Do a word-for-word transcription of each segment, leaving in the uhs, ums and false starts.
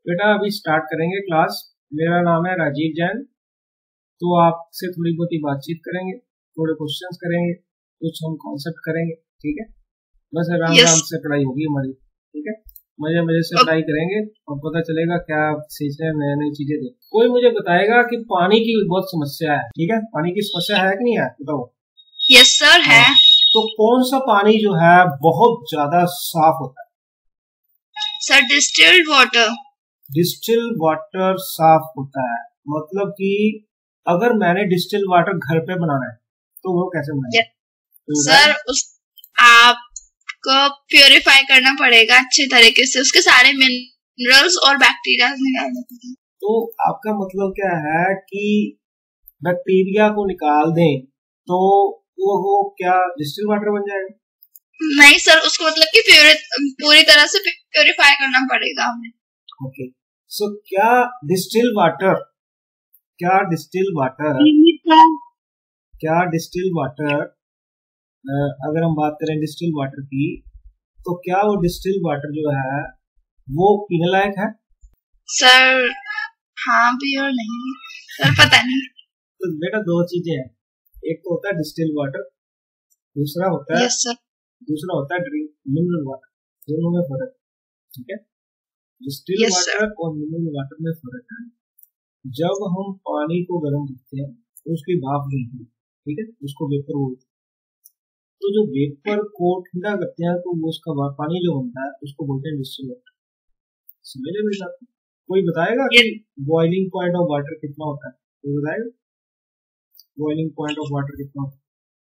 बेटा अभी स्टार्ट करेंगे क्लास। मेरा नाम है राजीव जैन। तो आपसे थोड़ी बहुत ही बातचीत करेंगे, थोड़े क्वेश्चंस करेंगे, कुछ हम कॉन्सेप्ट करेंगे, ठीक है। बस आराम yes. आराम से पढ़ाई होगी हमारी, ठीक है। मजे मजे से पढ़ाई करेंगे और पता चलेगा क्या सीख रहे हैं, नई नई चीजें देख। कोई मुझे बताएगा कि पानी की बहुत समस्या है, ठीक है। पानी की समस्या है कि नहीं है, बताओ। यस सर है। तो कौन सा पानी जो है बहुत ज्यादा साफ होता है? Sir distilled water. Distil water साफ होता है, मतलब कि अगर मैंने डिस्टिल वाटर घर पे बनाना है तो वो कैसे बनाएंगे? yes. सर उस आपको प्योरीफाई करना पड़ेगा अच्छे तरीके से, उसके सारे मिनरल्स और बैक्टीरिया निकालने पड़ेंगे। तो आपका मतलब क्या है कि बैक्टीरिया को निकाल दें तो वो वो क्या डिस्टिल वाटर बन जाएगा? नहीं सर, उसको मतलब कि प्योरी पूरी तरह से प्योरीफाई करना पड़ेगा हमें। ओके, सो क्या डिस्टिल वाटर क्या डिस्टिल वाटर क्या डिस्टिल वाटर अगर हम बात करें डिस्टिल वाटर की, तो क्या वो डिस्टिल वाटर जो है वो पीने लायक है? सर हाँ भी और नहीं सर, पता नहीं। तो बेटा दो चीजें हैं, एक तो होता है डिस्टिल वाटर, दूसरा होता है yes, sir. दूसरा होता है ड्रिंक मिनरल वाटर। दोनों में फर्क, ठीक है। डिस्टिल yes, वाटर और मिनरल वाटर में फर्क है। जब हम पानी को गर्म करते हैं तो उसकी भाप निकलती है, ठीक है, उसको वेपर बोलते हैं। तो जो वेपर को ठंडा करते हैं तो वो उसका पानी जो बनता है उसको बोलते हैं डिस्टिल वाटर। समझ रहे मेरे साथ? कोई बताएगा कि बॉइलिंग पॉइंट ऑफ वाटर कितना होता है? कोई बताएगा बॉइलिंग पॉइंट ऑफ वाटर कितना होता है?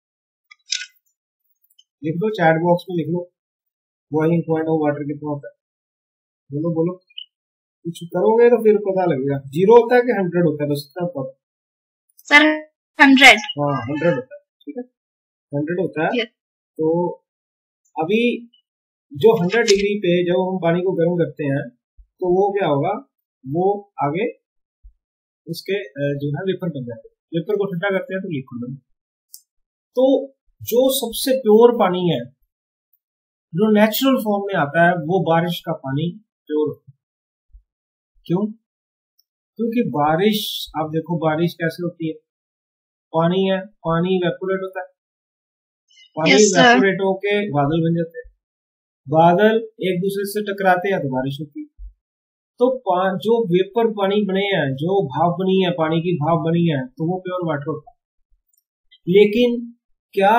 लिख लो, चैट बॉक्स में लिख लो, बॉइलिंग पॉइंट ऑफ वाटर कितना होता है। बोलो बोलो, कुछ करोगे तो फिर पता लगेगा। जीरो होता है कि हंड्रेड होता है? बस इतना पता सर। हंड्रेड। हाँ हंड्रेड होता है, ठीक है, हंड्रेड होता है। yes. तो अभी जो हंड्रेड डिग्री पे जब हम पानी को गर्म करते हैं तो वो क्या होगा, वो आगे उसके जो है वेपर बन जाते हैं। वेपर को ठंडा करते हैं तो लिक्विड बन जाता है। तो जो सबसे प्योर पानी है जो नेचुरल फॉर्म में आता है वो बारिश का पानी प्योर होता है। क्यों? क्योंकि बारिश, आप देखो बारिश कैसे होती है, पानी है, पानी वेपोरेट होता है, पानी yes, वेपोरेट होके बादल बन जाते हैं, बादल एक दूसरे से टकराते हैं तो बारिश होती है। तो जो वेपर पानी बने हैं, जो भाप बनी है, पानी की भाप बनी है, तो वो प्योर वाटर होता है। लेकिन क्या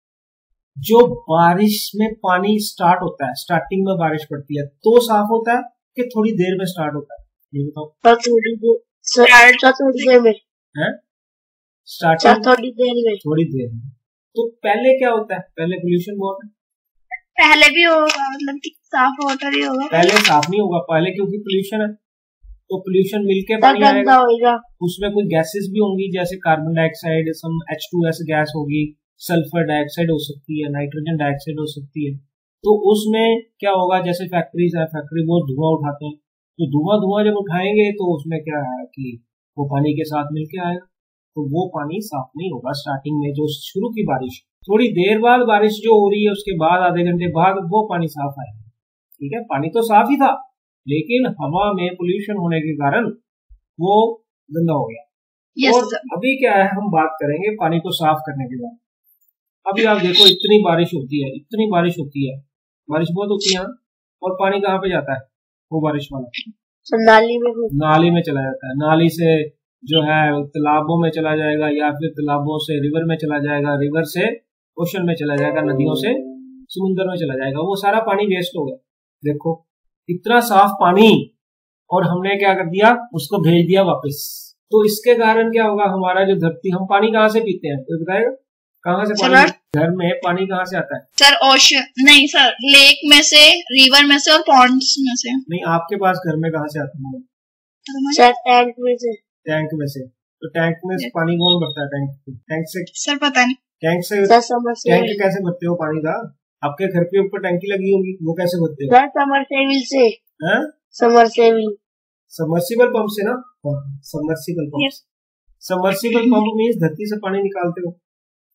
जो बारिश में पानी स्टार्ट होता है, स्टार्टिंग में बारिश पड़ती है तो साफ होता है कि थोड़ी देर में स्टार्ट होता है? ये बताओ। थोड़ी देर थोड़ी देर में है स्टार्टिंग थोड़ी देर में थोड़ी देर में। तो पहले क्या होता है? पहले पोल्यूशन बहुत है, पहले भी होगा, मतलब कि साफ वाटर ही होगा। पहले साफ नहीं होगा पहले, क्योंकि पोल्यूशन है। तो पोल्यूशन मिलके पानी आएगा, उसमें कुछ गैसेस भी होंगी, जैसे carbon dioxide, some H two S gas होगी, सल्फर डाइऑक्साइड हो सकती है, नाइट्रोजन डाइऑक्साइड हो सकती है। तो उसमें क्या होगा, जैसे फैक्ट्रीज है, फैक्ट्री वो धुआं उठाते हैं, तो धुआं धुआं जब उठाएंगे तो उसमें क्या है कि वो पानी के साथ मिलके आएगा, तो वो पानी साफ नहीं होगा स्टार्टिंग में। जो शुरू की बारिश, थोड़ी देर बाद बारिश जो हो रही है उसके बाद आधे घंटे बाद वो पानी साफ आएगा, ठीक है। पानी तो साफ ही था लेकिन हवा में पोल्यूशन होने के कारण वो गंदा हो गया। yes, और अभी क्या है, हम बात करेंगे पानी को साफ करने के बाद। अभी आप देखो, इतनी बारिश होती है, इतनी बारिश होती है, बारिश बहुत होती है, और पानी कहाँ पे जाता है वो बारिश वाला? नाली में नाली में चला जाता है। नाली से जो है तालाबों में चला जाएगा, या फिर तालाबों से रिवर में चला जाएगा, रिवर से ओशन में चला जाएगा, नदियों से समुद्र में चला जाएगा। वो सारा पानी वेस्ट हो गया। देखो इतना साफ पानी, और हमने क्या कर दिया, उसको भेज दिया वापस। तो इसके कारण क्या होगा, हमारा जो धरती, हम पानी कहाँ से पीते हैं तो बताएगा? कहाँ से पानी? घर में पानी कहाँ से आता है? सर ओशन नहीं सर, लेक में से, रिवर में से और पॉन्ड्स में से। नहीं, आपके पास घर में कहाँ से आता है? सर टैंक में से। टैंक में से? तो टैंक में से पानी कौन भरता है? टैंक टैंक से? सर पता नहीं। टैंक से टैंक कैसे भरते हो पानी का? आपके घर के ऊपर टैंकी लगी होगी, वो कैसे भरते हो? समरसेबल से। हैं? समरसेबल सबमर्सिबल पंप से ना? Submersible pump. Submersible pump means धरती से पानी निकालते हो,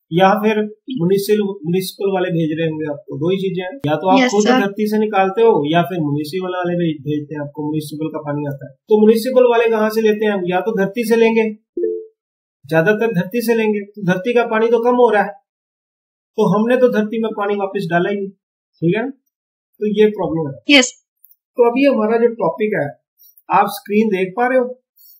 या फिर म्युनिसिपल म्युनिसिपल वाले भेज रहे होंगे आपको, दो ही चीजें हैं, या तो आप Yes, खुद sir. धरती से निकालते हो या फिर म्युनिसिपल वाले भेज- भेजते हैं आपको, म्युनिसिपल का पानी आता है। तो म्युनिसिपल वाले कहाँ से लेते हैं? या तो धरती से लेंगे, ज्यादातर धरती से लेंगे, तो धरती का पानी तो कम हो रहा है, तो हमने तो धरती में पानी वापस डाला ही नहीं, ठीक है। तो ये प्रॉब्लम है। Yes. तो अभी हमारा जो टॉपिक है, आप स्क्रीन देख पा रहे हो?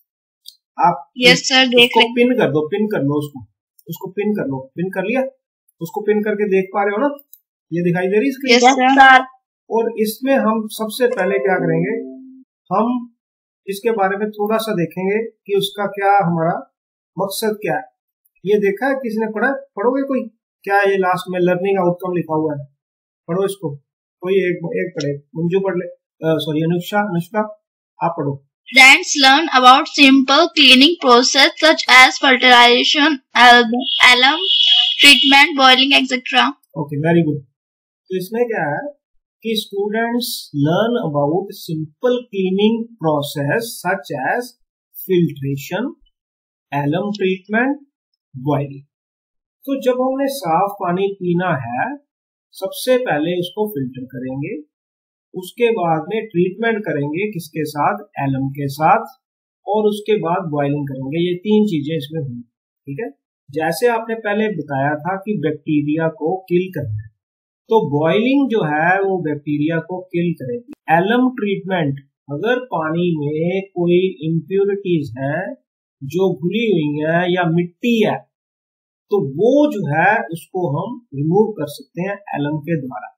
आप Yes, sir. देख उसको रहे पिन कर दो, पिन कर लो उसको, उसको पिन कर लो, पिन कर लिया, उसको पिन करके देख पा रहे हो ना? ये दिखाई दे रही screen? Yes, Yes, sir. sir. और इसमें हम सबसे पहले क्या करेंगे, हम इसके बारे में थोड़ा सा देखेंगे कि उसका क्या हमारा मकसद क्या है। ये देखा है किसी ने पढ़ा? पढ़ोगे कोई? क्या ये लास्ट में लर्निंग आउटकम लिखा हुआ है? पढ़ो इसको, कोई एक एक पढ़े, मंजू पढ़ ले, सॉरी अनुष्का, अनुष्का आप पढ़ो। Students learn about simple cleaning process such as fertilization, al- alum treatment, boiling, et cetera. Okay, very good. तो इसमें क्या है कि students learn about simple cleaning process such as filtration, alum treatment, boiling. तो जब हमने साफ पानी पीना है, सबसे पहले उसको फिल्टर करेंगे, उसके बाद में ट्रीटमेंट करेंगे किसके साथ? एलम के साथ, और उसके बाद बॉइलिंग करेंगे। ये तीन चीजें इसमें हुई, ठीक है। जैसे आपने पहले बताया था कि बैक्टीरिया को किल करना है, तो बॉइलिंग जो है वो बैक्टीरिया को किल करेगी। एलम ट्रीटमेंट, अगर पानी में कोई इम्प्योरिटीज है जो घुली हुई है या मिट्टी है, तो वो जो है उसको हम रिमूव कर सकते हैं एलम के द्वारा।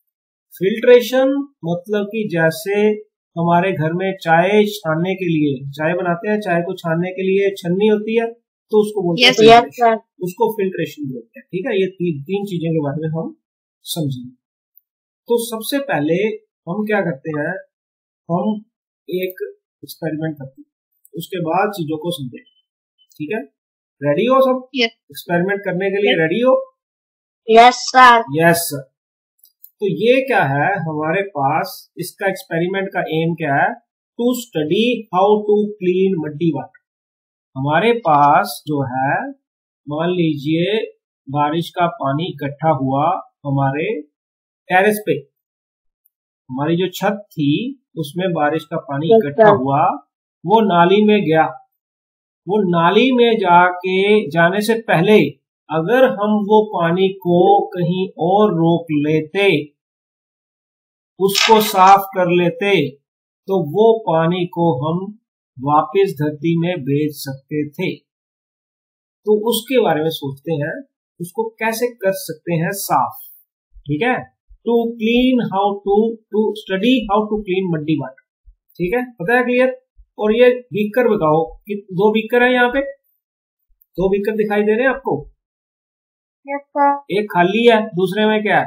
फिल्ट्रेशन मतलब कि जैसे हमारे घर में चाय छानने के लिए, चाय बनाते हैं, चाय को छानने के लिए छन्नी होती है, तो उसको बोलते हैं Yes, Yes, फिल्ट्रेशन, sir. उसको फिल्ट्रेशन बोलते हैं, ठीक है। ये ती, तीन चीजें के बारे में हम समझेंगे। तो सबसे पहले हम क्या करते हैं, हम एक एक्सपेरिमेंट करते हैं, उसके बाद चीजों को समझेंगे, ठीक है। रेडी हो सब? Yes. एक्सपेरिमेंट करने के लिए रेडी हो? Yes, sir. Yes sir. तो ये क्या है हमारे पास, इसका एक्सपेरिमेंट का एम क्या है? To study how to clean muddy water. हमारे पास जो है, मान लीजिए बारिश का पानी इकट्ठा हुआ हमारे टेरेस पे, हमारी जो छत थी उसमें बारिश का पानी Yes, इकट्ठा sir. हुआ, वो नाली में गया। वो नाली में जाके जाने से पहले अगर हम वो पानी को कहीं और रोक लेते, उसको साफ कर लेते, तो वो पानी को हम वापस धरती में भेज सकते थे। तो उसके बारे में सोचते हैं, उसको कैसे कर सकते हैं साफ, ठीक है। To clean how to to study how to clean muddy water, ठीक है, पता है क्लियर। और ये बीकर बताओ कि दो बीकर है यहाँ पे, दो बीकर दिखाई दे रहे हैं आपको? Yes, sir. एक खाली है, दूसरे में क्या है?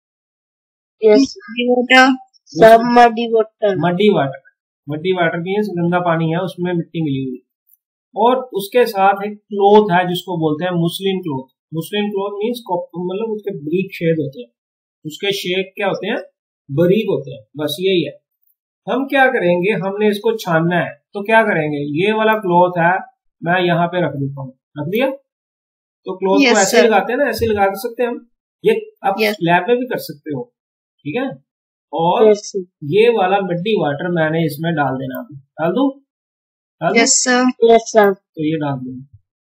Yes. Water. Some muddy water. Muddy water. Muddy water means गंदा पानी है, उसमें मिट्टी मिली हुई, और उसके साथ एक क्लोथ है जिसको बोलते हैं muslin cloth. Muslin cloth means मतलब उसके बारीक शेड होते हैं, उसके शेड क्या होते हैं? बारीक होते हैं, बस यही है। हम क्या करेंगे, हमने इसको छानना है, तो क्या करेंगे, ये वाला क्लोथ है, मैं यहाँ पे रख देता हूँ, रख दिया। तो क्लोथ Yes, को ऐसे sir. लगाते हैं ना, ऐसे लगा सकते हैं हम, ये आप Yes. लैब में भी कर सकते हो, ठीक है। और Yes, sir. ये वाला मड्डी वाटर मैंने इसमें डाल देना, अभी डाल दूं, डाल दूं? Yes, sir. Yes, sir. तो ये डाल दूं,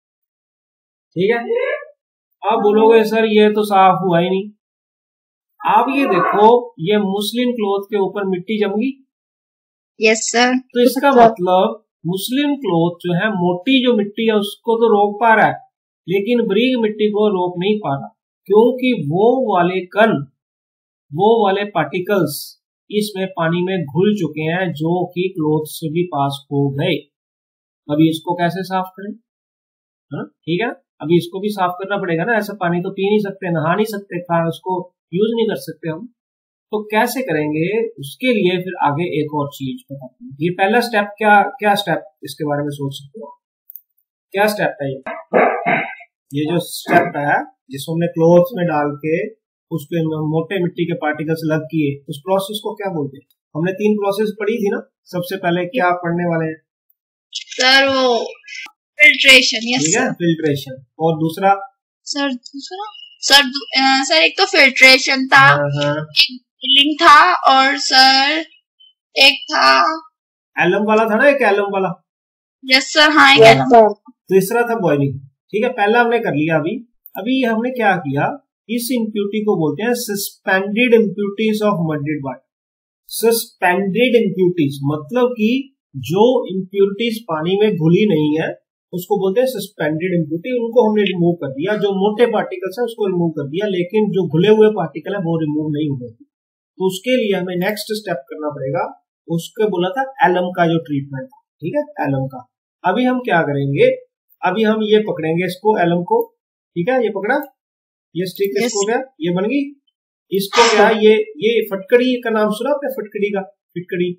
ठीक है। आप बोलोगे सर ये तो साफ हुआ ही नहीं। आप ये देखो, ये मुस्लिन क्लोथ के ऊपर मिट्टी जम गई, Yes, sir. तो इसका मतलब मुस्लिम क्लोथ जो है, मोटी जो मिट्टी है उसको तो रोक पा रहा है, लेकिन बारीक मिट्टी को रोक नहीं पा रहा, क्योंकि वो वाले कण, वो वाले पार्टिकल्स इसमें पानी में घुल चुके हैं, जो कि क्लोथ से भी पास हो गए। अभी इसको कैसे साफ करें, है ना, ठीक है। अभी इसको भी साफ करना पड़ेगा ना, ऐसा पानी तो पी नहीं सकते, नहा नहीं सकते, खा उसको यूज नहीं कर सकते हम, तो कैसे करेंगे, उसके लिए फिर आगे एक और चीज बताते हैं। ये पहला स्टेप क्या क्या स्टेप इसके बारे में सोच सकते हो, क्या स्टेप है ये? ये जो स्टेप है जिसको हमने क्लोथ में डाल के उस पे मोटे मिट्टी के पार्टिकल्स लग किए, उस प्रोसेस को क्या बोलते हैं? हमने तीन प्रोसेस पढ़ी थी ना, सबसे पहले क्या पढ़ने वाले हैं? Sir, वो filtration. Yes, ठीक है, sir. फिल्ट्रेशन, और दूसरा सर दूसरा सर दू- अ, सर एक तो फिल्ट्रेशन था, हाँ हाँ एक बॉइलिंग था, और सर एक था। एलम वाला था ना, एक एलम वाला। यस सर, हाँ एक यस एलम। सर। तीसरा था बॉइलिंग। ठीक है, पहला हमने कर लिया। अभी अभी हमने क्या किया, इस इम्प्यूरिटी को बोलते हैं suspended impurities of muddied water. Suspended impurities मतलब कि जो इम्प्यूरिटीज पानी में घुली नहीं है उसको बोलते हैं सस्पेंडेड इम्प्यूरिटी। उनको हमने रिमूव कर दिया, जो मोटे पार्टिकल्स है उसको रिमूव कर दिया, लेकिन जो घुले हुए पार्टिकल है वो रिमूव नहीं हुए। तो उसके लिए हमें नेक्स्ट स्टेप करना पड़ेगा। उसके बोला था एलम का जो ट्रीटमेंट था। ठीक है, एलम का। अभी हम क्या करेंगे, अभी हम ये पकड़ेंगे इसको, एलम को। ठीक है, ये पकड़ा, ये स्टिक Yes. इसको गया, ये बन गई। इसको क्या, ये ये फटकड़ी का नाम सुना आपने? फटकड़ी का, फिटकड़ी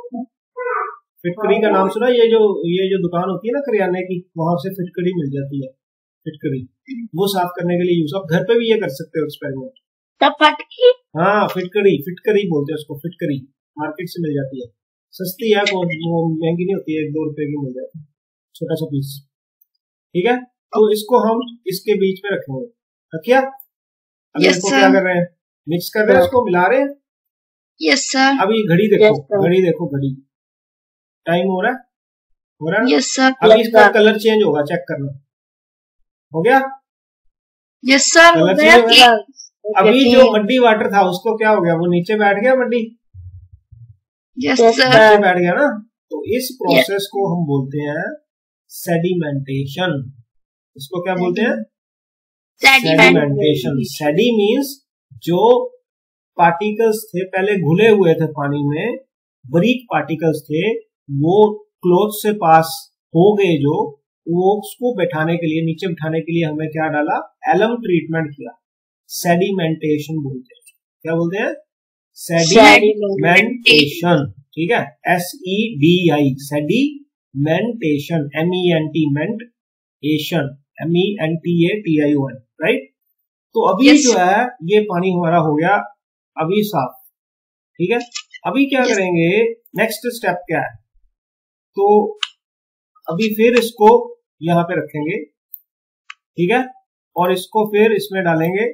फिटकड़ी का नाम सुना? ये जो ये जो दुकान होती है ना करियाने की, वहां से फिटकड़ी मिल जाती है। फिटकड़ी वो साफ करने के लिए यूज, आप घर पे भी ये कर सकते हो एक्सपेरिमेंट। तब फटकी। हाँ, फिटकड़ी, फिटकड़ी बोलते हैं उसको, फिटकड़ी। मार्केट से मिल जाती है, सस्ती है, वो वो महंगी नहीं होती है, एक दो रुपए की मिल जाती है, छोटा सा पीस। ठीक है, तो इसको हम इसके बीच में रखेंगे। रखिया, अभी Yes, इसको sir. क्या कर रहे हैं, मिक्स कर रहे हैं, इसको मिला रहे हैं। यस सर, अभी घड़ी देखो, Yes, sir. घड़ी देखो, घड़ी टाइम हो रहा है, हो रहा है ना? यस सर, अभी Yes, इसका sir. कलर चेंज होगा, चेक करना। हो गया यस सर, हो कलर गया चेंज हो गया। अभी जो मड्डी वाटर था उसको क्या हो गया, वो नीचे बैठ गया, muddy yes Yes, sir, sir. नीचे बैठ गया ना। तो इस प्रोसेस को हम बोलते हैं सेडिमेंटेशन। इसको क्या बोलते हैं? सेडिमेंटेशन। सेडी मीन्स जो पार्टिकल्स थे पहले घुले हुए थे पानी में, बारीक पार्टिकल्स थे, वो क्लोथ से पास हो गए, जो वो उसको बैठाने के लिए, नीचे बैठाने के लिए हमें क्या डाला, एलम ट्रीटमेंट किया। सेडिमेंटेशन बोलते हैं। क्या बोलते हैं? सेडिमेंटेशन। ठीक है, S E D I, sedimentation, M E N T, ment ation, M E N T A T I O N, right. तो अभी Yes. जो है ये पानी हमारा हो गया अभी साफ। ठीक है, अभी क्या Yes. करेंगे, नेक्स्ट स्टेप क्या है, तो अभी फिर इसको यहां पे रखेंगे। ठीक है, और इसको फिर इसमें डालेंगे।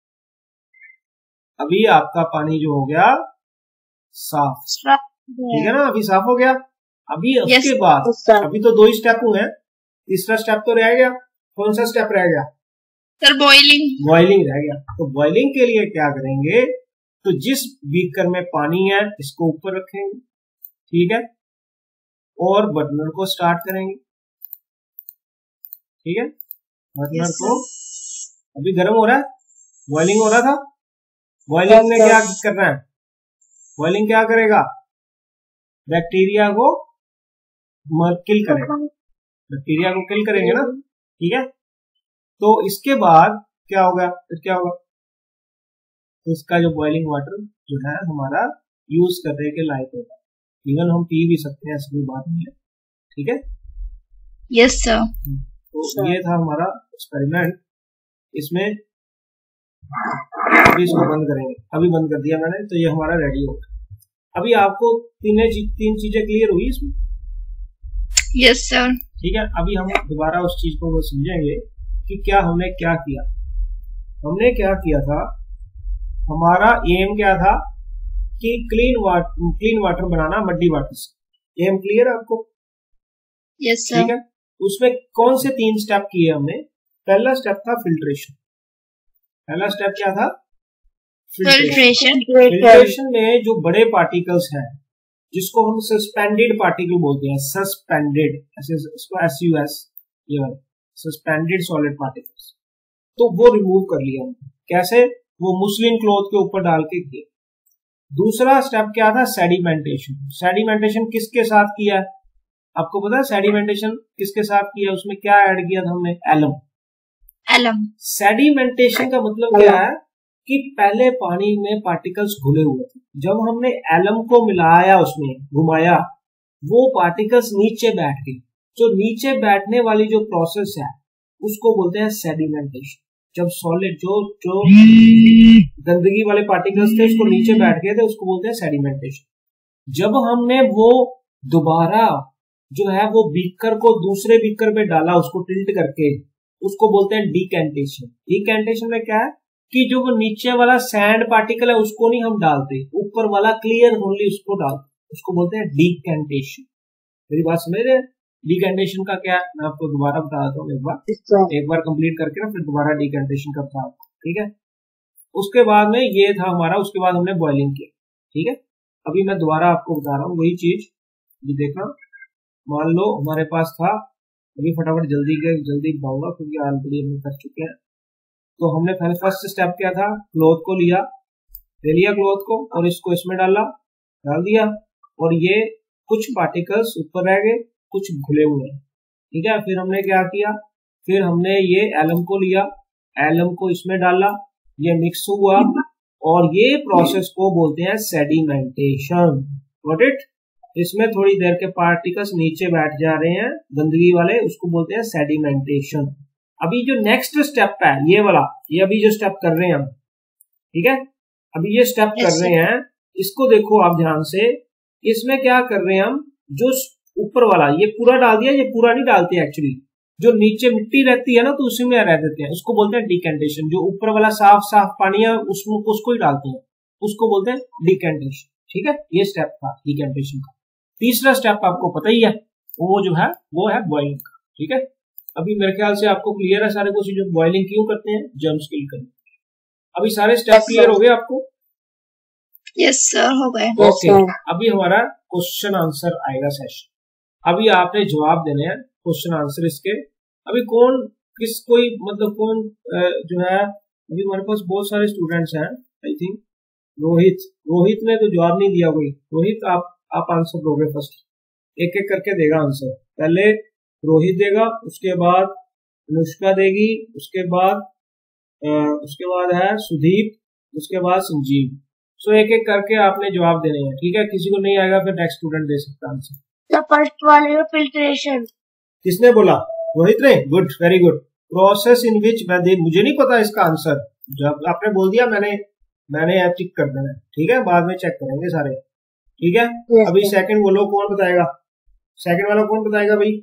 अभी आपका पानी जो हो गया साफ। ठीक है ना, अभी साफ हो गया। अभी Yes. उसके बाद Yes, sir. अभी तो दो ही स्टेप हुए हैं, तीसरा स्टेप तो रह गया। कौन सा स्टेप रह गया? Sir boiling. बॉइलिंग रह गया। तो बॉइलिंग के लिए क्या करेंगे, तो जिस बीकर में पानी है इसको ऊपर रखेंगे। ठीक है, और बर्नर को स्टार्ट करेंगे। ठीक है, बर्नर Yes, को अभी गर्म हो रहा है, बॉइलिंग हो रहा था। बॉइलिंग में Yes, क्या sir. करना है, बॉइलिंग क्या करेगा, बैक्टीरिया को किल करेगा, बैक्टीरिया को किल करेंगे ना। ठीक है, तो इसके बाद क्या होगा, फिर क्या होगा, तो इसका जो बॉइलिंग वाटर जो है हमारा यूज करने के लायक होगा। इवन हम पी भी सकते हैं, ऐसी कोई बात नहीं है। ठीक है, यस सर, तो Sure. ये था हमारा एक्सपेरिमेंट। इसमें अभी इसको बंद करेंगे, अभी बंद कर दिया मैंने, तो ये हमारा रेडी हो गया। अभी आपको तीन तीन चीजें क्लियर हुई इसमें? यस सर, ठीक है, अभी हम दोबारा उस चीज को समझेंगे कि क्या हमने क्या किया। हमने क्या किया था, हमारा एम क्या था कि क्लीन वाटर क्लीन वाटर बनाना मड्डी वाटर से। एम क्लियर है आपको? यस ठीक सर, है, उसमें कौन से तीन स्टेप किए हमने? पहला स्टेप था फिल्ट्रेशन। पहला स्टेप क्या था? फिल्ट्रेशन। फिल्ट्रेशन में जो बड़े पार्टिकल्स हैं, जिसको हम सस्पेंडेड पार्टिकल बोलते हैं, सस्पेंडेड, ऐसे इसको एस यू एस, ये वाला सस्पेंडेड सॉलिड पार्टिकल्स, तो वो रिमूव कर लिया हमने। कैसे? वो मुस्लिन क्लॉथ के ऊपर डाल के किया। दूसरा स्टेप क्या था? सेडिमेंटेशन। सेडिमेंटेशन किसके साथ किया है आपको पता है? सेडिमेंटेशन किसके साथ किया, उसमें क्या ऐड किया था हमने? एलम। एलम। सेडिमेंटेशन का मतलब क्या है कि पहले पानी में पार्टिकल्स घुले हुए थे, जब हमने एलम को मिलाया, उसमें घुमाया, वो पार्टिकल्स नीचे बैठ गए। जो नीचे बैठने वाली जो प्रोसेस है उसको बोलते हैं सेडिमेंटेशन। जब सॉलिड जो जो गंदगी वाले पार्टिकल्स थे उसको नीचे बैठ गए थे, उसको बोलते हैं सेडिमेंटेशन। जब हमने वो दोबारा जो है वो बीकर को दूसरे बीकर पे डाला, उसको टिल्ट करके, उसको बोलते हैं डीकैंटेशन। डीकैंटेशन में क्या है कि जो वो नीचे वाला सैंड पार्टिकल है उसको नहीं हम डालते, ऊपर वाला क्लियर ओनली उसको डालते, उसको बोलते हैं डीकैंटेशन। मेरी बात समझ रहे हैं? डीकैंटेशन का क्या है मैं आपको दोबारा बता देता हूँ, एक बार एक बार कंप्लीट करके ना फिर दोबारा डीकैंटेशन करता हूँ, ठीक है। उसके बाद में ये था हमारा, उसके बाद हमने बॉइलिंग किया, ठीक है। अभी मैं दोबारा आपको बता रहा हूँ वही चीज, ये देखना। मान लो हमारे पास था, अभी फटाफट जल्दी के जल्दी बताऊंगा क्योंकि ऑलरेडी हम कर चुके हैं। तो हमने पहले फर्स्ट स्टेप क्या था, क्लॉथ को लिया, ले लिया क्लॉथ को और इसको इसमें डाला, डाल दिया, और ये कुछ पार्टिकल्स ऊपर रह गए, कुछ घुले हुए हैं, ठीक है। फिर हमने क्या किया, फिर हमने ये एलम को लिया, एलम को इसमें डाला, ये मिक्स हुआ, और ये प्रोसेस को बोलते हैं सेडिमेंटेशन। Got it? इसमें थोड़ी देर के पार्टिकल्स नीचे बैठ जा रहे हैं गंदगी वाले, उसको बोलते हैं सेडिमेंटेशन। अभी जो नेक्स्ट स्टेप है ये वाला, ये अभी जो स्टेप कर रहे हैं हम, ठीक है, अभी ये स्टेप कर रहे हैं, इसको देखो आप ध्यान से। इसमें क्या कर रहे हैं हम, जो ऊपर वाला ये पूरा डाल दिया, ये पूरा नहीं डालते एक्चुअली, जो नीचे मिट्टी रहती है ना तो उसी में रह देते हैं, उसको बोलते हैं डीकैंटेशन। जो ऊपर वाला साफ साफ पानी है उसमें उसको ही डालते हैं, उसको बोलते हैं डीकैंटेशन, ठीक है। ये स्टेप था डीकैंटेशन का। तीसरा स्टेप आपको पता ही है, वो जो है वो है बॉइलिंग, ठीक है। अभी मेरे ख्याल से आपको क्लियर है सारे कुछ, जो बॉइलिंग क्यों करते हैं, जर्म्स किल करने। अभी सारे स्टेप क्लियर हो गए आपको? यस सर, हो गए। ओके, अभी हमारा क्वेश्चन आंसर आएगा सेशन। अभी आपने जवाब देने हैं क्वेश्चन आंसर इसके। अभी कौन किस कोई मतलब कौन जो है, अभी हमारे पास बहुत सारे स्टूडेंट्स हैं, आई थिंक रोहित रोहित ने तो जवाब नहीं दिया कोई। रोहित आप आप आंसर दोगे फर्स्ट, एक एक करके देगा आंसर। पहले रोहित देगा, उसके बाद अनुष्का देगी, उसके बाद आ, उसके बाद है सुदीप, उसके बाद संजीव। सो एक एक करके आपने जवाब देने हैं, ठीक है। किसी को नहीं आएगा फिर नेक्स्ट स्टूडेंट दे सकता answer. The first one is filtration. किसने बोला? रोहित ने। Good, very good. Process in which, मुझे नहीं पता इसका आंसर, जब आपने बोल दिया मैंने मैंने ऐप टिक कर देना, ठीक है, बाद में चेक करेंगे सारे, ठीक है। yes, अभी सेकंड बोलो, कौन बताएगा? सेकंड वाला कौन बताएगा भाई?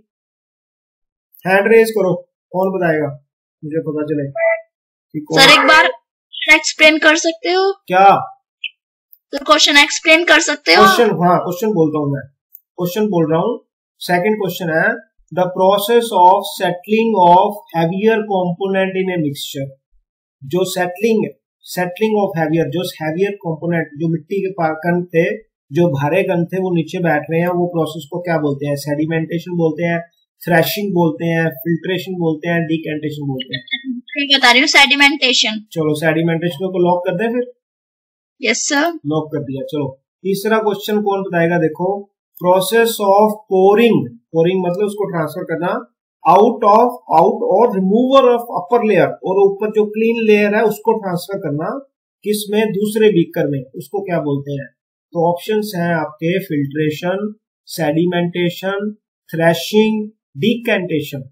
हैंड रेज करो, कौन बताएगा, मुझे पता चले। सर एक बार एक्सप्लेन कर सकते हो क्या? तो क्वेश्चन एक्सप्लेन कर सकते हो? क्वेश्चन, हाँ क्वेश्चन बोलता हूँ मैं, क्वेश्चन बोल रहा हूँ। सेकंड क्वेश्चन है, the process of settling of heavier component in a mixture. जो सेटलिंग सेटलिंग ऑफ हैवियर, जो हैवियर कंपोनेंट, जो मिट्टी के कण थे, जो भारे कण थे वो नीचे बैठ रहे हैं, वो प्रोसेस को क्या बोलते हैं? सेडिमेंटेशन बोलते हैं, थ्रेशिंग बोलते हैं, फिल्ट्रेशन बोलते हैं, डीकैंटेशन बोलते हैं। ठीक बता रही हूँ, सेडिमेंटेशन। चलो सेडिमेंटेशन को लॉक कर दें फिर। यस सर, लॉक कर दिया। चलो तीसरा क्वेश्चन कौन बताएगा? देखो, प्रोसेस ऑफ पोरिंग, पोरिंग मतलब उसको ट्रांसफर करना, आउट ऑफ आउट और रिमूवर ऑफ अपर लेयर, और ऊपर जो क्लीन लेयर है उसको ट्रांसफर करना किसमें? दूसरे बीकर में, उसको क्या बोलते हैं? तो ऑप्शंस हैं आपके, filtration, sedimentation, threshing, decantation.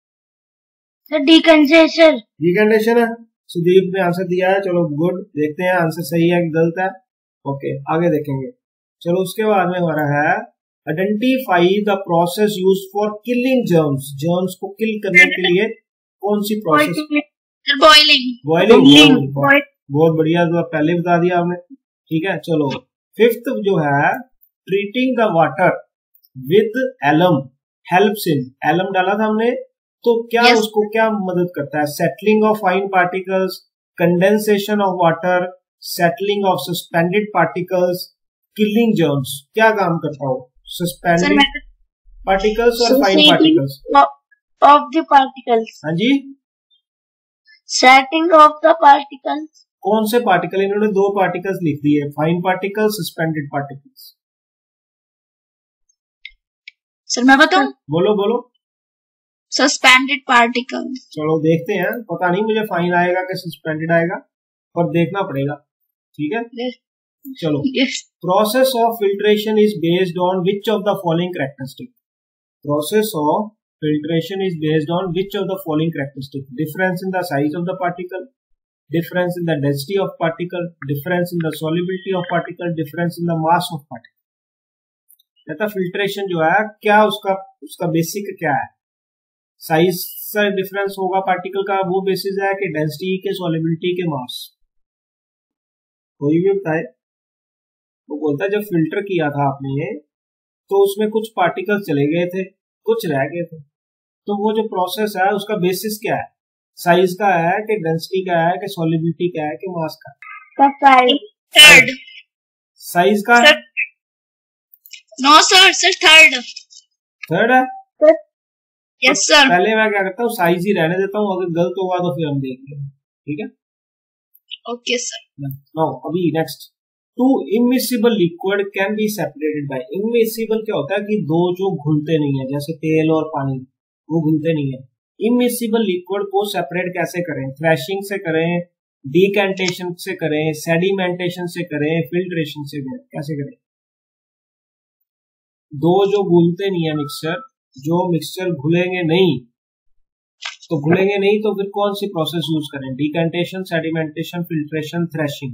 Decantation decantation है। सुदीप ने आंसर दिया है, चलो गुड। देखते हैं आंसर सही है कि गलत है। ओके, आगे देखेंगे। चलो उसके बाद में हमारा है, identify the process used for killing germs. Germs को किल करने के लिए कौन सी प्रोसेस? बॉइलिंग। बॉइलिंग, बहुत बढ़िया, जो पहले बता दिया आपने, ठीक है। चलो फिफ्थ जो है, treating the water with alum helps in. Alum डाला था हमने, तो क्या yes. उसको क्या मदद करता है? Settling of fine particles, condensation of water, settling of suspended particles, killing germs. क्या काम करता हो? सस्पेंडेड पार्टिकल्स और fine particles of the particles. हाँ जी, सेटिंग ऑफ द पार्टिकल्स। कौन से पार्टिकल? इन्होंने दो पार्टिकल्स लिख दिए, fine particles, suspended particles. Sir मैं बताऊं? बोलो बोलो। Suspended particles. चलो देखते हैं, पता नहीं मुझे फाइन आएगा कि सस्पेंडेड आएगा, पर देखना पड़ेगा, ठीक है। yes. चलो, process of filtration is based on which of the following characteristic. Process of filtration is based on which of the following characteristics? Difference in the size of the particle, difference in the density of particle, difference in the solubility of particle, difference in the mass of particle. कहता filtration जो है क्या उसका उसका basic क्या है? Size से difference होगा पार्टिकल का, वो बेसिस है कि डेंसिटी के, सॉलिबिलिटी के, मास। कोई भी बताए। वो बोलता है जब फिल्टर किया था आपने तो उसमें कुछ पार्टिकल चले गए थे, कुछ रह गए थे, तो वो जो प्रोसेस है उसका बेसिस क्या है? साइज का है कि डेंसिटी का है कि सॉलिबिलिटी का है कि मास का? थर्ड। साइज का है? No sir, sir third. Third है? Yes sir. पहले मैं क्या करता हूँ, साइज ही रहने देता हूँ, अगर गलत होगा तो फिर हम देख लेंगे, ठीक है? Okay sir. नाउ अभी next, two immiscible liquid can be separated by. Immiscible क्या होता है कि दो जो घुलते नहीं है, जैसे तेल और पानी, वो घुलते नहीं है। इमिसिबल लिक्विड को सेपरेट कैसे करें? थ्रैशिंग से करें, डिकैंटेशन से करें, सेडिमेंटेशन से करें, फिल्ट्रेशन से करें, कैसे करें? दो जो घुलते नहीं है मिक्सचर, जो मिक्सचर घुलेंगे नहीं, तो घुलेंगे नहीं तो फिर कौन सी प्रोसेस यूज करें? Decantation, sedimentation, filtration, threshing?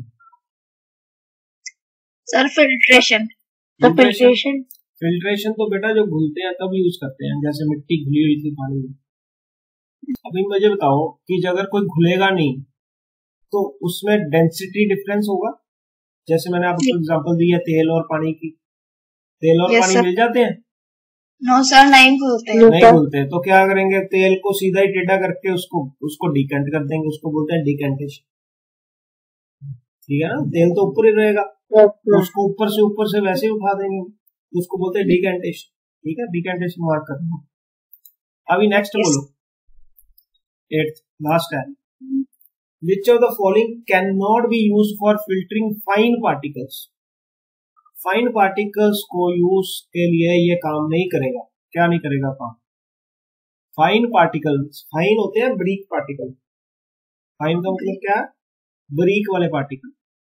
Sir filtration. तो फिल्ट्रेशन फिल्ट्रेशन तो बेटा जो घुलते हैं तब यूज करते हैं, जैसे मिट्टी घुली हुई थी पानी में। अभी मुझे बताओ कि अगर कोई घुलेगा नहीं तो उसमें डेंसिटी डिफरेंस होगा। जैसे मैंने आपको एग्जांपल दी है तेल और पानी की, तेल और yes, पानी sir. मिल जाते हैं? नो सर, नहीं घुलते। नहीं घुलते तो क्या करेंगे? तेल को सीधा ही टेढ़ा करके उसको उसको डिकेंट कर देंगे, उसको बोलते हैं डिकेंटेशन, ठीक है ना? तेल तो ऊपर ही रहेगा, उसको ऊपर से ऊपर से वैसे ही उठा देंगे, उसको बोलते हैं डिकेंटेशन, ठीक है? डिकेंटेशन मार्क कर दो। अभी नेक्स्ट yes. बोलो, एट्थ लास्ट है, which of the following can not be use for filtering fine particles. Fine particles को यूज के लिए ये काम नहीं करेगा। क्या नहीं करेगा काम? फाइन पार्टिकल्स, फाइन होते हैं बारीक पार्टिकल। फाइन का मतलब क्या है? बारीक वाले पार्टिकल।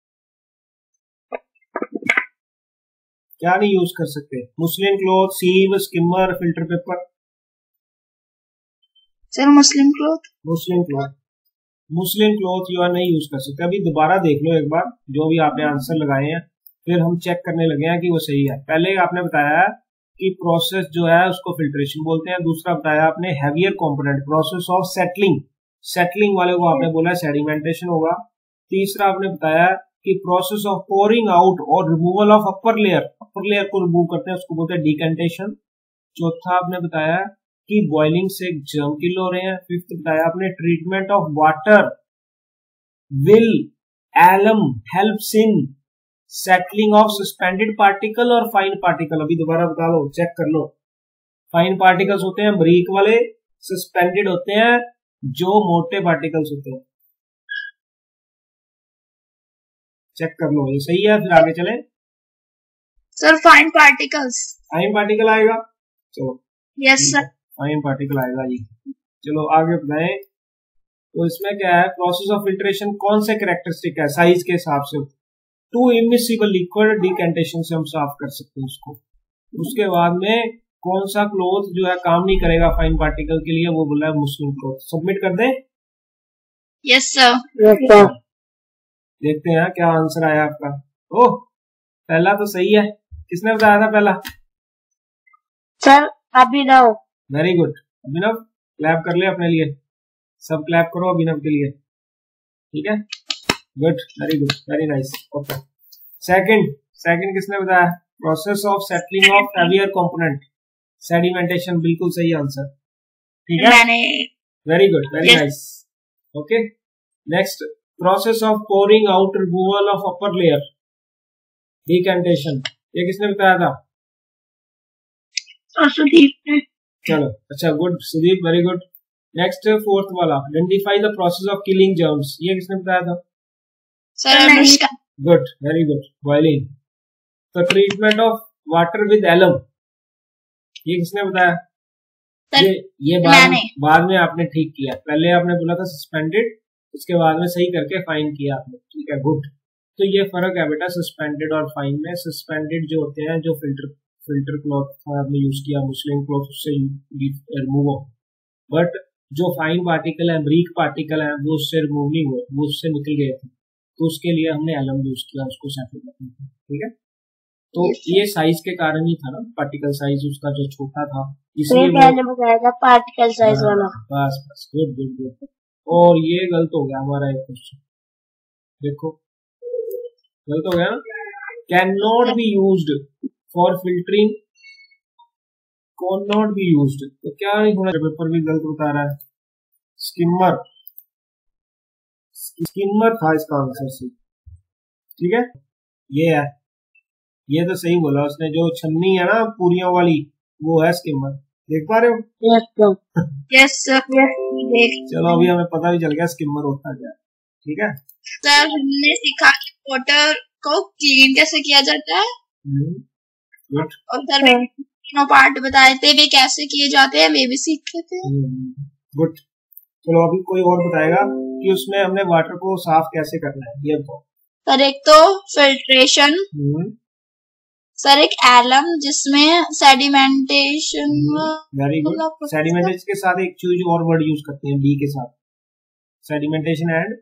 क्या नहीं यूज कर सकते? Muslim cloth, sieve, skimmer, filter paper. Sir Muslim cloth. Muslim cloth, Muslim cloth you नहीं यूज कर सकते। अभी दोबारा देख लो एक बार जो भी आपने आंसर लगाए हैं, फिर हम चेक करने लगे हैं कि वो सही है। पहले आपने बताया कि प्रोसेस जो है उसको फिल्ट्रेशन बोलते हैं। दूसरा बताया आपने heavier component, process of settling, settling वाले को आपने बोला सेडिमेंटेशन होगा। तीसरा आपने बताया कि प्रोसेस ऑफ पोरिंग आउट और removal of upper layer, upper layer को रिमूव करते हैं उसको बोलते हैं डिकेंटेशन। चौथा आपने बताया कि बॉइलिंग से जर्म किल हो रहे हैं। फिफ्थ बताया आपने treatment of water will alum helps in settling of suspended particle और फाइन पार्टिकल। अभी दोबारा बता लो, चेक कर लो। फाइन पार्टिकल्स होते हैं बारीक वाले, सस्पेंडेड होते हैं जो मोटे पार्टिकल्स होते हैं। चेक कर लो, ये सही है। फिर आगे चले। Sir fine particles. Fine particle आएगा, चलो यस सर, फाइन पार्टिकल आएगा जी। चलो आगे बताएं। तो इसमें क्या है? प्रोसेस ऑफ फिल्ट्रेशन कौन से कैरेक्टरिस्टिक है साइज के हिसाब से? टू इमिसिबल लिक्विड, डिकेंटेशन से हम साफ कर सकते हैं उसको। उसके बाद में कौन सा क्लॉथ जो है काम नहीं करेगा फाइन पार्टिकल के लिए? वो बोला है मुस्लिम क्लॉथ। सबमिट कर दें? Yes sir. देखते हैं क्या आंसर आया आपका। ओह, पहला तो सही है। किसने बताया था पहला? Sir Abhinav. Very good Abhinav, clap कर ले अपने लिए, सब क्लैप करो अभिनव के लिए, ठीक है? Good, very good, very nice. Okay, second second किसने बताया? Process of settling of heavier component, sedimentation. बिल्कुल सही आंसर, ठीक है? Very good, very nice. Okay, next process of pouring out, removal of upper layer, decantation. ये किसने बताया था? सुदीप ने। चलो अच्छा, good Sudeep, very good. Next fourth वाला, identify the process of killing germs. ये किसने बताया था? Sir Anushka. Good, very good, boiling. तो treatment of water with alum, ये किसने बताया? ये ये बाद बाद में आपने ठीक किया। पहले आपने बोला था सस्पेंडेड, उसके बाद में सही करके फाइन किया आपने, ठीक है? गुड। तो ये फर्क है बेटा सस्पेंडेड और फाइन में। सस्पेंडेड जो होते हैं, जो फिल्टर फिल्टर क्लॉथ आपने यूज किया, मुस्लिम क्लॉथ, उससे रिमूव हो, बट जो फाइन पार्टिकल है, ब्रीक पार्टिकल है, वो उससे रिमूव नहीं हुए, वो उससे निकल गए थे, तो उसके लिए हमने एलम यूज किया उसको सेटल करने के लिए, ठीक है? तो ये साइज के कारण ही था ना, पार्टिकल साइज उसका जो छोटा था, तो ये इसलिए वो मैंने बताया था पार्टिकल साइज हाँ, वाला। बस बस गुड गुड गुड। और ये गलत हो गया हमारा एक क्वेश्चन, देखो गलत हो गया ना। Can not be used for filtering, can not be used, तो क्या नहीं होना, पेपर भी गलत बता रहा है। स्किमर, स्किमर था इसका आंसर से, ठीक है। ये है, ये तो सही बोला उसने, जो छन्नी है ना पूरियों वाली वो है स्किमर, देख पा रहे हो? Yes sir, yes sir. चलो अभी हमें पता भी चल गया स्किमर होता क्या है, ठीक है। सर हमने सीखा कि वाटर को क्लीन कैसे किया जाता है, गुड। और सर में तीनों पार्ट बताए थे वे कैसे किए जाते हैं, वे भी सीख लेते हैं। गुड। चलो अभी कोई और बताएगा कि उसमें हमने वाटर को साफ कैसे करना है, ये बताओ। सर एक तो फिल्ट्रेशन, सर एक एलम जिसमें सेडिमेंटेशन, वेरी गुड। सेडिमेंटेशन के साथ एक चीज और वर्ड यूज करते हैं डी के साथ, सेडिमेंटेशन एंड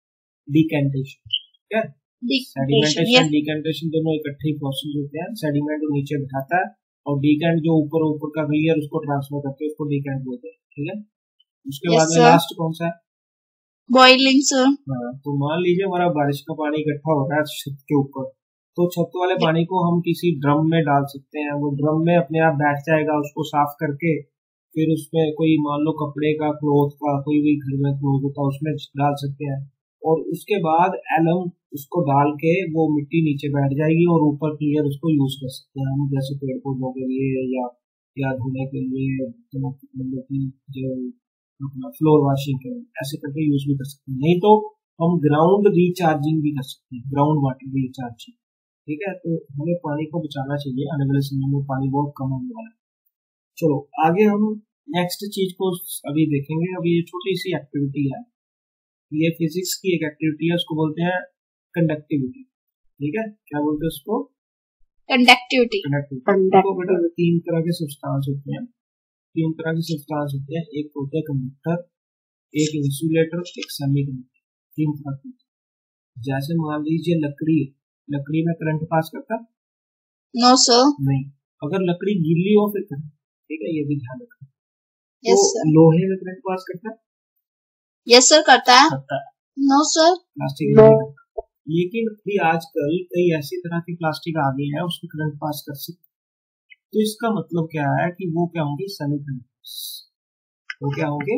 डिकेंटेशन, क्या? सेडिमेंटेशन डिकेंटेशन दोनों इकट्ठे प्रोसेस होते हैं। सेडिमेंट जो नीचे बिठाता है और डिकेंट जो ऊपर ऊपर का लेयर उसको ट्रांसफर करते हैं, उसको डिकेंट बोलते हैं, ठीक है। उसके बाद में लास्ट कौन सा है? Boiling sir. हाँ, तो मान लीजिए हमारा बारिश का पानी इकट्ठा हो रहा है छत के ऊपर, तो छत वाले पानी को हम किसी ड्रम में डाल सकते हैं, वो ड्रम में अपने आप बैठ जाएगा, उसको साफ करके फिर उसमें कोई मान लो कपड़े का, क्लोथ का, कोई भी घर में क्लोथ होता है उसमें डाल सकते हैं, और उसके बाद एलम उसको डाल के वो मिट्टी नीचे बैठ जाएगी और ऊपर क्लियर उसको यूज कर सकते हैं हम, जैसे पेड़ पौधों के लिए या या धोने के लिए, मतलब की जो अपना फ्लोर वॉशिंग के लिए, ऐसे करके यूज भी कर सकते हैं। नहीं तो हम ग्राउंड रिचार्जिंग भी कर सकते हैं, ग्राउंड वाटर रिचार्जिंग, ठीक है। तो हमें पानी को बचाना चाहिए, आने वाले समय में पानी बहुत कम होने वाला है। चलो आगे हम नेक्स्ट चीज को अभी देखेंगे। अभी ये छोटी सी एक्टिविटी है, ये फिजिक्स की एक एक्टिविटी है, उसको बोलते हैं कंडक्टिविटी, ठीक है। क्या बोलते हैं उसको? कंडक्टिविटी। कंडक्टिविटी। बेटा तीन तरह के सब्सटेंस होते हैं, तीन तरह के सब्सटेंस होते हैं, एक होता है कंडक्टर, एक इंसुलेटर, एक सेमीकंडक्टर, तीन तरह के। जैसे मान लीजिए लकड़ी, लकड़ी में करंट पास करता? No sir. नहीं। अगर लकड़ी गीली हो फिर करंट, ठीक है, ये भी ध्यान रखना। यस तो सर। लोहे में करंट पास करता है? यस सर करता है। करता है। No sir. प्लास्टिक नहीं करता। लेकिन अभी आजकल कई ऐसी तरह की प्लास्टिक आ गई है उसमें करंट पास कर सकते, तो इसका मतलब क्या है कि वो क्या होंगे? सेमीकंडक्टर्स। वो क्या होंगे?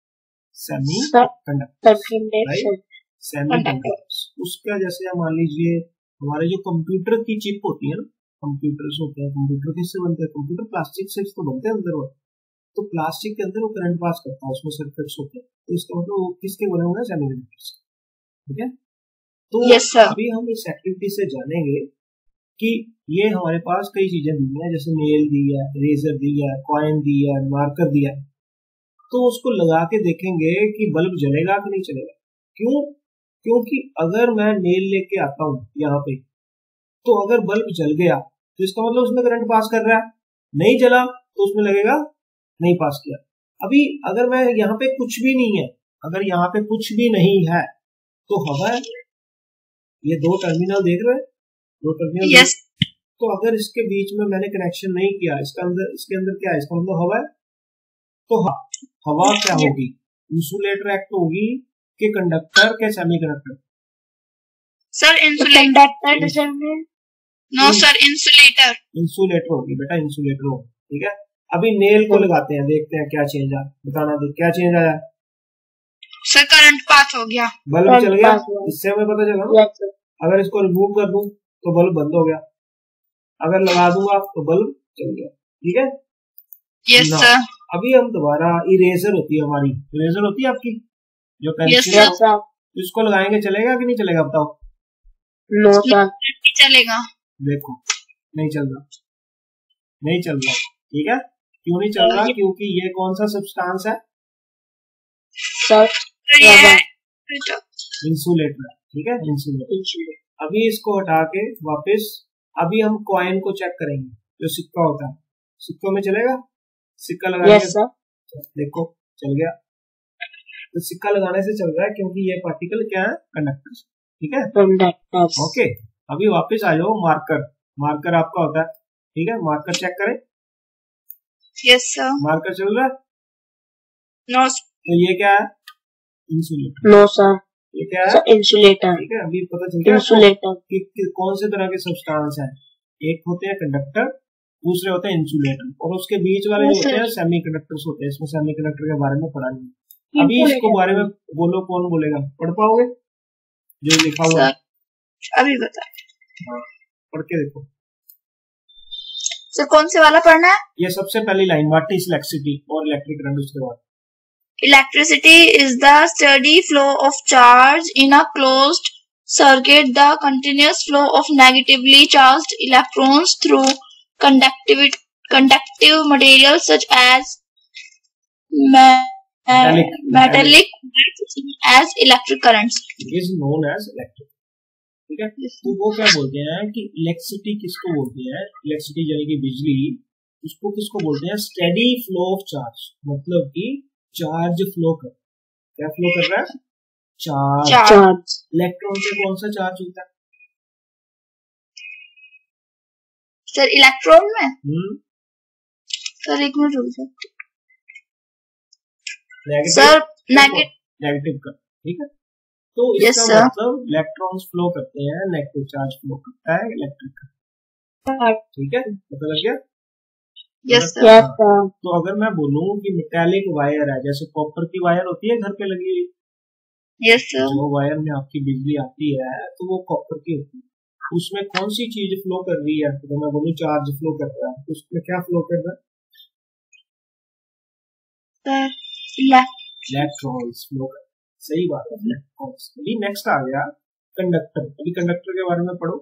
Semiconductors, right, semiconductors. उसका जैसे मान लीजिए हमारे जो कंप्यूटर की चिप होती है ना, कंप्यूटर्स होते हैं, कंप्यूटर किससे बनते हैं? कंप्यूटर प्लास्टिक से तो बनते हैं अंदर, तो प्लास्टिक के अंदर वो करंट पास करता है, उसमें सर्किट्स होते हैं, तो इसका मतलब वो किसके बने हुए हैं? सेमीकंडक्टर्स, ठीक है। तो yes, अभी हम इस एक्टिविटी से जानेंगे कि ये हमारे पास कई चीजें दी है, जैसे नेल दी है, रेजर दी है, कॉइन दी है, मार्कर दिया है, तो उसको लगा के देखेंगे कि बल्ब जलेगा कि नहीं चलेगा। क्यों? क्योंकि अगर मैं नेल लेके आता हूँ यहाँ पे, तो अगर बल्ब जल गया तो इसका मतलब उसमें करंट पास कर रहा है, नहीं जला तो उसमें लगेगा नहीं पास किया। अभी अगर मैं यहाँ पे कुछ भी नहीं है, अगर यहाँ पे कुछ भी नहीं है तो हवा है, ये दो टर्मिनल देख रहे हैं, दो टर्मिनल yes. तो अगर इसके बीच में मैंने कनेक्शन नहीं किया, इसका अंदर इसके अंदर क्या है? इसका मतलब हवा है, तो हवा क्या होगी? इंसुलेटर एक्ट होगी कि कंडक्टर के semiconductor? Sir insulator. No sir insulator. Insulator होगी बेटा, इंसुलेटर होगी, ठीक है। अभी नेल को लगाते हैं, देखते हैं क्या चेंज आया, बताना दे क्या चेंज आया। सर करंट पास हो गया, बल्ब चल गया, इससे हमें पता चला ना। अगर इसको रिमूव कर दूं तो बल्ब बंद हो गया, अगर लगा दूंगा तो बल्ब चल गया, ठीक है। Yes sir. अभी हम दोबारा, इरेजर होती है हमारी, इरेजर होती है आपकी जो पेंसिल, yes, इसको लगाएंगे चलेगा कि नहीं चलेगा? बताओ। No sir. चलेगा। देखो नहीं चल रहा, नहीं चल रहा, ठीक है। क्यों नहीं चल रहा? क्योंकि ये कौन सा सब्सटेंस है? इंसुलेटर, ठीक है, इंसुलेटर। अभी इसको हटा के वापस, अभी हम कॉइन को चेक करेंगे, जो सिक्का होता है, सिक्कों में चलेगा? सिक्का लगाने yes, से देखो चल गया, तो सिक्का लगाने से चल रहा है क्योंकि ये पार्टिकल क्या है? कंडक्टर, ठीक है, कंडक्टर्स। ओके। अभी वापस आ जाओ मार्कर, मार्कर आपका होता है, ठीक है, मार्कर चेक करें। Yes sir. मार्कर चल रहा है? नो। तो ये क्या है? इंसुलेटर। No sir. ये क्या है? Sir insulator. ठीक है, अभी पता चल गया इंसुलेटर कि, कि कौन से तरह के सब्सटेंस है। एक होते हैं कंडक्टर, दूसरे होते हैं इंसुलेटर, और उसके बीच वाले जो होते हैं सेमीकंडक्टर्स होते हैं। इसमें सेमीकंडक्टर के बारे में पढ़ा नहीं। अभी इसको बारे में बोलो, कौन बोलेगा? पढ़ पाओगे जो लिखा हुआ है? अभी बता। पढ़ के देखो सर। कौन से वाला पढ़ना है? ये सबसे पहली लाइन, व्हाट इज इलेक्ट्रिसिटी, और इलेक्ट्रिक करंट उसके बाद। Electricity is the steady flow of charge in a closed circuit, the continuous flow of negatively charged electrons through conductive conductive materials such as metallic, metallic as electric currents is known as electric। ठीक है, तो वो क्या बोलते हैं कि electricity किसको बोलते हैं? इलेक्ट्रिसिटी यानी कि बिजली, उसको किसको बोलते हैं? स्टेडी फ्लो ऑफ चार्ज, मतलब कि चार्ज फ्लो कर, क्या फ्लो कर रहा है? चार्ज। चार्ज। इलेक्ट्रॉन से कौन सा चार्ज होता है सर? इलेक्ट्रॉन में? हम्म सर एक मिनट रुक जाओ सर। नेगेटिव नेगेटिव का, ठीक है। तो इसका yes, मतलब इलेक्ट्रॉन्स फ्लो करते हैं, नेगेटिव चार्ज फ्लो करता है इलेक्ट्रिक का, ठीक है, पता लग गया? Yes sir. Yes sir. तो अगर मैं बोलूं कि मेटालिक वायर है, जैसे कॉपर की वायर होती है घर पे लगी हुई, यस सर, जो वायर में आपकी बिजली आती है तो वो कॉपर की होती है, उसमें कौन सी चीज फ्लो कर रही है? तो मैं बोलूं चार्ज फ्लो कर रहा है, तो उसमें क्या फ्लो कर रहा है? इलेक्ट्रॉन्स फ्लो कर, सही बात है, इलेक्ट्रॉन्स। अभी नेक्स्ट आ गया कंडक्टर। अभी कंडक्टर के बारे में पढ़ो।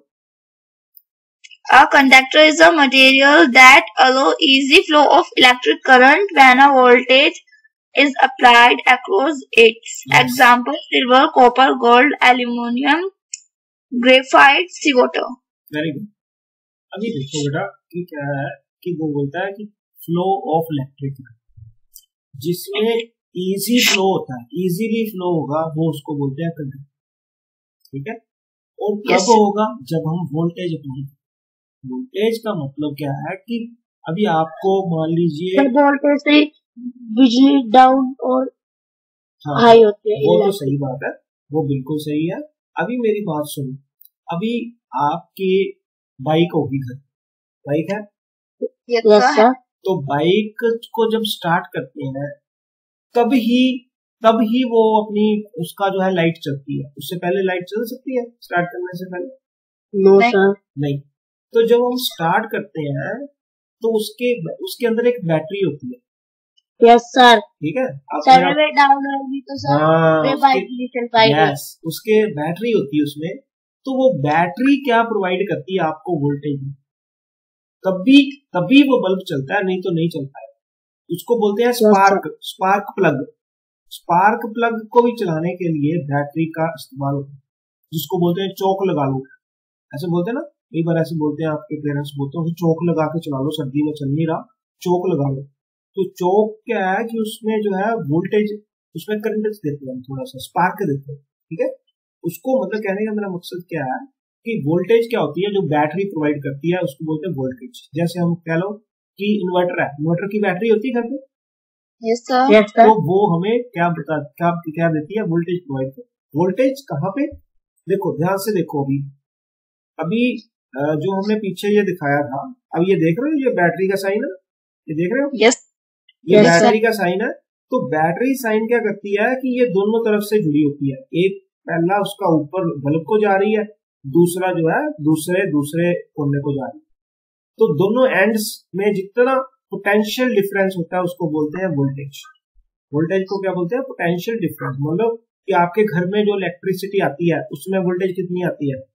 A conductor is a material that allow easy flow of electric current when a voltage is applied across it. Yes. Example: silver, copper, gold, aluminium, graphite, seawater. Very good. अभी देखो बेटा कि क्या है कि वो बोलता है कि फ्लो ऑफ इलेक्ट्रिक, जिसमें इजी फ्लो होता है, इजीली फ्लो होगा, वो उसको बोलते हैं कंडक्टर, ठीक है। और कब yes. होगा? जब हम वोल्टेज अप्लाई। वोल्टेज का मतलब क्या है कि अभी आपको मान लीजिए वोल्टेज से बिजली डाउन और हाँ, हाई होती है, वो तो सही बात है, वो बिल्कुल सही है। अभी मेरी बात सुनो, अभी आपकी बाइक होगी घर, बाइक है yes, sir. तो बाइक को जब स्टार्ट करते हैं तब ही तब ही वो अपनी उसका जो है लाइट चलती है, उससे पहले लाइट चल सकती है स्टार्ट करने से पहले? No sir. नहीं। तो जब हम स्टार्ट करते हैं तो उसके उसके अंदर एक बैटरी होती है। Yes sir. ठीक है, सर में डाउन होगी तो सर हाँ, बाइक नहीं चल पाएगी। यस, उसके बैटरी होती है उसमें। तो वो बैटरी क्या प्रोवाइड करती है आपको? वोल्टेज। तभी तभी वो बल्ब चलता है, नहीं तो नहीं चल पाएगा। उसको बोलते हैं spark, spark plug. Spark plug को भी चलाने के लिए बैटरी का इस्तेमाल होता है, जिसको बोलते हैं चौक लगा लो, ऐसे बोलते हैं ना, कई बार ऐसे बोलते हैं आपके पेरेंट्स, बोलते हैं चौक लगा के चला लो, सर्दी में चल नहीं रहा, चौक लगा लो। तो चौक क्या है कि उसमें जो है वोल्टेज, उसमें करंट देते हैं, थोड़ा सा स्पार्क देते हैं, ठीक है। उसको मतलब कहने का मेरा मकसद क्या है कि वोल्टेज क्या होती है जो बैटरी प्रोवाइड करती है, उसको बोलते हैं वोल्टेज। जैसे हम कह लो कि इन्वर्टर है, इन्वर्टर की बैटरी होती है घर पे, yes, sir. yes, sir. तो वो हमें क्या बता क्या क्या देती है? वोल्टेज प्रोवाइड करती है। वोल्टेज कहाँ पे? देखो ध्यान से देखो, अभी अभी जो हमने पीछे ये दिखाया था, अब ये देख रहे हो, ये बैटरी का साइन है, ये देख रहे हो? yes. ये yes, बैटरी का साइन है। तो बैटरी साइन क्या करती है कि ये दोनों तरफ से जुड़ी होती है। एक पहला उसका ऊपर बल्ब को जा रही है, दूसरा जो है दूसरे दूसरे कोने को जा रही है। तो दोनों एंड्स में जितना पोटेंशियल डिफरेंस होता है उसको बोलते हैं वोल्टेज। वोल्टेज को क्या बोलते हैं? Potential difference. मतलब कि आपके घर में जो इलेक्ट्रिसिटी आती है उसमें वोल्टेज कितनी आती है?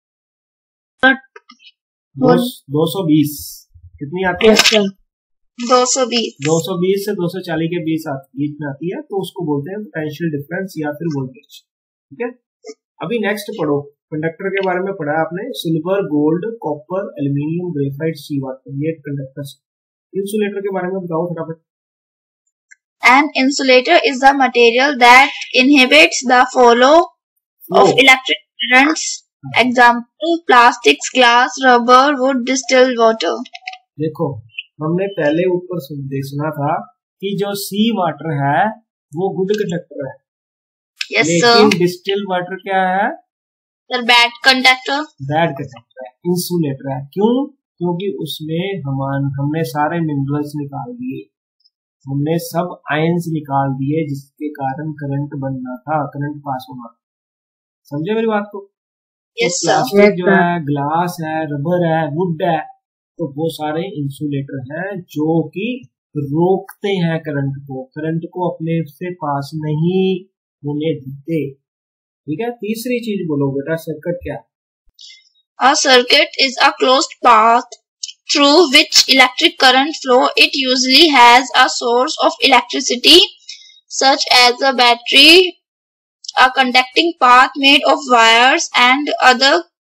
दो सौ बीस। कितनी आती है? दो सौ बीस। दो सौ बीस से दो सौ चालीस के बीच बीच में आती है, तो उसको बोलते हैं पोटेंशियल डिफरेंस या फिर वोल्टेज, ठीक है। अभी नेक्स्ट पढ़ो, कंडक्टर के बारे में पढ़ा आपने, silver, gold, copper, aluminium, graphite, sea water, ये कंडक्टर्स। इंसुलेटर के बारे में बताओ फटाफट। An insulator is the material that inhibits the flow of electric currents example plastics, glass, rubber, wood, distilled water. देखो हमने पहले ऊपर देखना था कि जो सी वाटर है वो गुड कंडक्टर है। yes, लेकिन डिस्टिल्ड वाटर क्या है? Sir bad conductor. Bad conductor है, इंसुलेटर है। क्यों? क्योंकि उसमें हम हमने सारे मिनरल्स निकाल दिए, हमने सब आयंस निकाल दिए, जिसके कारण करंट बनना था, करंट पास होना। समझे मेरी बात को? yes, तो प्लास्टिक जो है, ग्लास है, रबर है, वुड है, तो वो सारे इंसुलेटर हैं जो कि रोकते हैं करंट को, करंट को अपने से पास नहीं होने देते। ठीक है। तीसरी चीज बोलो बेटा, सर्किट क्या? A circuit is a closed path through which electric current flow. It usually has a source of electricity such as a battery, a conducting path made of wires and other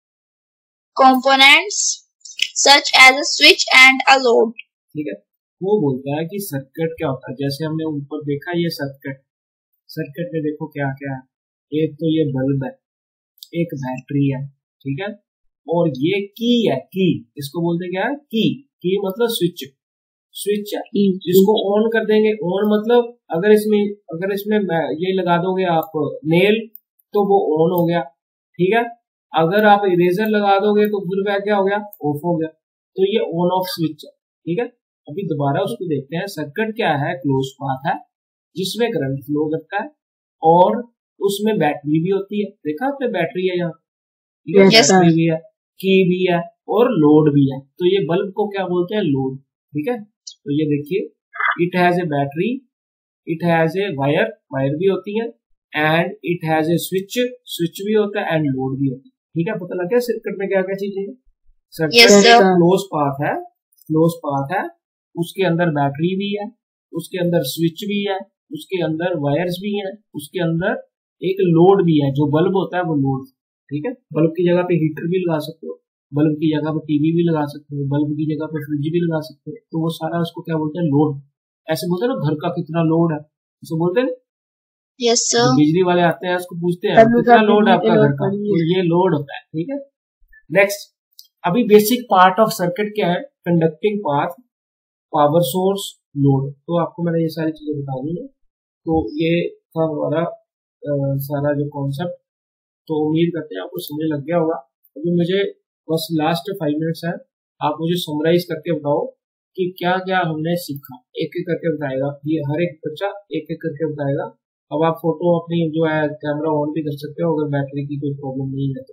components such as a switch and a load. ठीक है। वो बोलता है कि circuit क्या होता है। जैसे हमने ऊपर देखा ये सर्किट, सर्किट में देखो क्या क्या है। एक तो ये बल्ब है, एक बैटरी है, ठीक है, और ये की है, की इसको बोलते क्या है? की। की मतलब स्विच, स्विच है, जिसको ऑन कर देंगे। ऑन मतलब अगर इसमें अगर इसमें ये लगा दोगे आप नेल तो वो ऑन हो गया, ठीक है। अगर आप इरेजर लगा दोगे तो फिर वह क्या हो गया? ऑफ हो गया। तो ये ऑन ऑफ स्विच है, ठीक है। अभी दोबारा उसको देखते हैं। सर्किट क्या है? क्लोज पाथ है जिसमें करंट फ्लो करता है और उसमें बैटरी भी होती है। देखा आपने बैटरी है यहाँ, yes, बैटरी भी है, की भी है और लोड भी है। तो ये बल्ब को क्या बोलते हैं? लोड। ठीक है। तो ये देखिए, it has a battery, it has a wire, wire भी होती है, and it has a switch, switch भी होता है, एंड लोड भी होता है। ठीक है। पता लग गया सर्किट में क्या क्या चीजें हैं? सर्किट क्लोज पाथ है, क्लोज पाथ है, उसके अंदर बैटरी भी है, उसके अंदर स्विच भी है, उसके अंदर वायर्स भी है, उसके अंदर एक लोड भी है। जो बल्ब होता है वो लोड। ठीक है। बल्ब की जगह पे हीटर भी लगा सकते हो, बल्ब की जगह पे टीवी भी लगा सकते हो, बल्ब की जगह पे फ्रिज भी लगा सकते हो। तो वो सारा उसको क्या बोलते हैं? लोड। ऐसे बोलते हैं ना, घर का कितना लोड है, ऐसे बोलते हैं। yes, sir. बिजली वाले आते हैं, उसको पूछते हैं कितना लोड है आपका घर का, तो ये लोड होता है। ठीक है। नेक्स्ट, अभी बेसिक पार्ट ऑफ सर्किट क्या है? Conducting path, power source, load. तो आपको मैंने ये सारी चीजें बता दी है। तो ये था हमारा सारा जो कॉन्सेप्ट। तो उम्मीद करते हैं आपको समझ लग गया होगा। अभी मुझे बस लास्ट फाइव मिनट्स है, आप मुझे समराइज करके बताओ कि क्या क्या हमने सीखा। एक एक करके बताएगा, ये हर एक बच्चा एक एक करके बताएगा। अब आप फोटो अपनी जो है कैमरा ऑन भी कर सकते हो अगर बैटरी की कोई प्रॉब्लम नहीं है तो।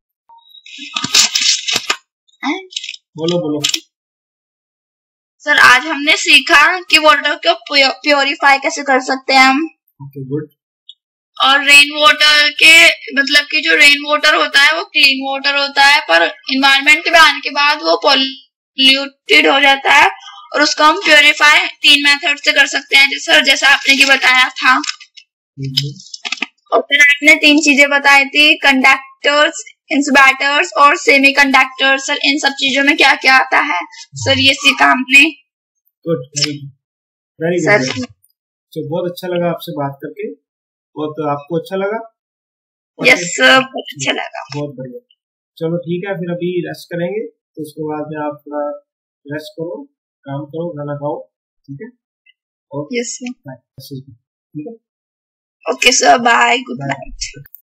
बोलो बोलो सर। आज हमने सीखा कि वाटर को प्योरीफाई कैसे कर सकते हैं हम। Okay, good. और रेन वाटर के मतलब कि जो रेन वाटर होता है वो क्लीन वाटर होता है, पर इन्वायरमेंट में आने के बाद वो पॉल्यूटेड हो जाता है, और उसको हम प्योरीफाई तीन मेथड से कर सकते हैं, जैसे जैसा आपने की बताया था। और फिर आपने तीन चीजें बताई थी, कंडक्टर्स, इंसुलेटर्स और सेमी कंडक्टर्स। सर इन सब चीजों में क्या क्या आता है? सर ये सीखा हमने। Good, very good. तो बहुत अच्छा लगा आपसे बात करके। बहुत आपको अच्छा लगा? यस सर, बहुत अच्छा लगा। बहुत बढ़िया। चलो ठीक है, फिर अभी रेस्ट करेंगे, तो उसके बाद में आप थोड़ा रेस्ट करो, काम करो, खाना खाओ। ठीक है। Okay yes sir. ठीक है। Okay sir, bye, good night.